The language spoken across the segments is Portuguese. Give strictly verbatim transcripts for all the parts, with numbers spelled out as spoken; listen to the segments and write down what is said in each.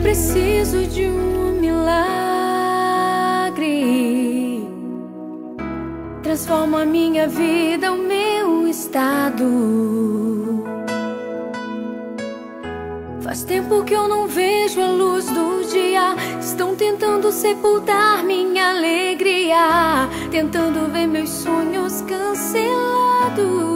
preciso de um milagre. Transforma a minha vida, o meu estado. Faz tempo que eu não vejo a luz do dia. Estão tentando sepultar minha alegria, tentando ver meus sonhos cancelados.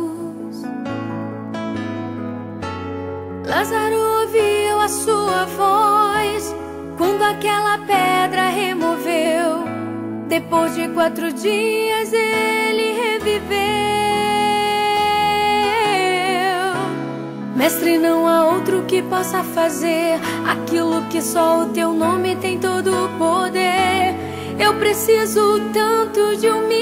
Lázaro ouviu a sua voz quando aquela pedra removeu. Depois de quatro dias ele reviveu. Mestre, não há outro que possa fazer aquilo que só o teu nome tem todo o poder. Eu preciso tanto de um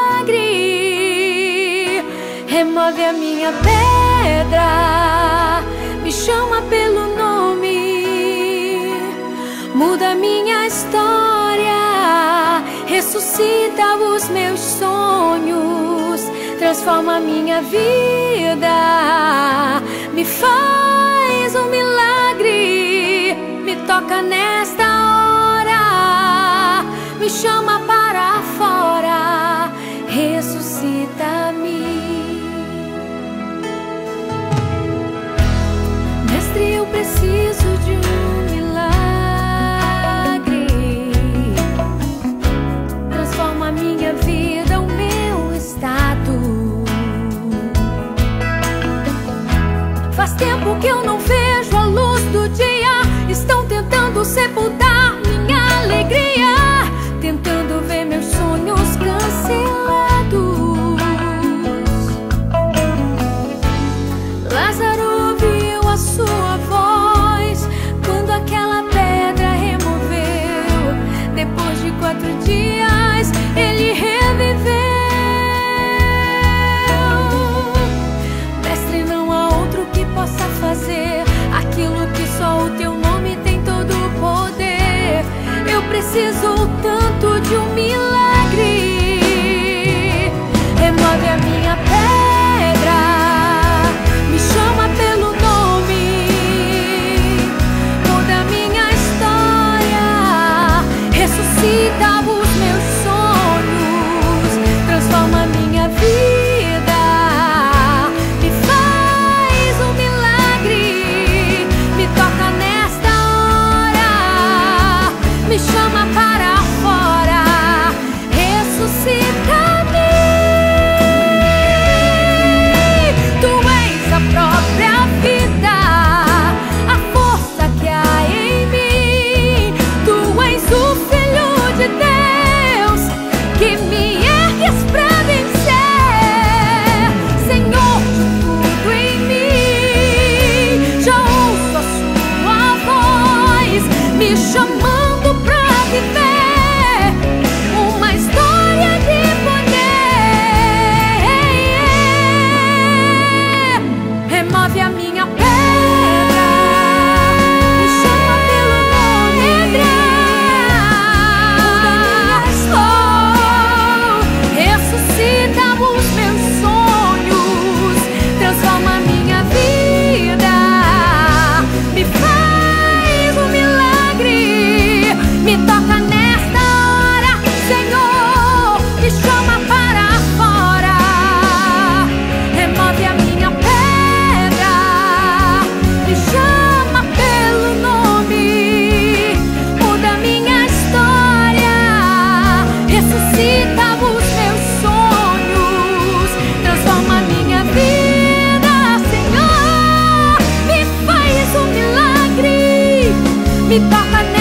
milagre. Remove a minha pedra, me chama pelo nome, muda minha história, ressuscita os meus sonhos, transforma minha vida, me faz um milagre, me toca nesta hora, me chama para fora, ressuscita-me. Mestre, eu preciso de um milagre. Transforma a minha vida, o meu estado. Faz tempo que eu não vejo a luz do dia. Estão tentando sepultar minha alegria, tentando ver meus sonhos cancelados. Lázaro ouviu a sua voz quando aquela pedra removeu. Depois de quatro dias ele reviveu. Mestre, não há outro que possa fazer aquilo que só o teu nome tem todo o poder. Eu preciso tanto de um milagre. Remove a minha pedra, me chama pelo nome, muda minha história, ressuscita os meus sonhos, transforma minha vida, me faz um milagre, me toca nesta hora, me chama para fora, ressuscita-me. Tu és a própria vida, a força que há em mim. Tu és o Filho de Deus que me ergues pra vencer. Senhor de tudo em mim, já ouço a sua voz me chamando pra viver uma história de poder. Remove a minha pedra, me chama pelo nome, muda minha história, ressuscita os meus sonhos, transforma minha vida, me faz um milagre, me toca nesta hora, Senhor, me chama para fora, remove a minha pedra, me chama pelo nome, muda minha história, ressuscita os meus sonhos, transforma minha vida, Senhor, me faz um milagre, me toca nesta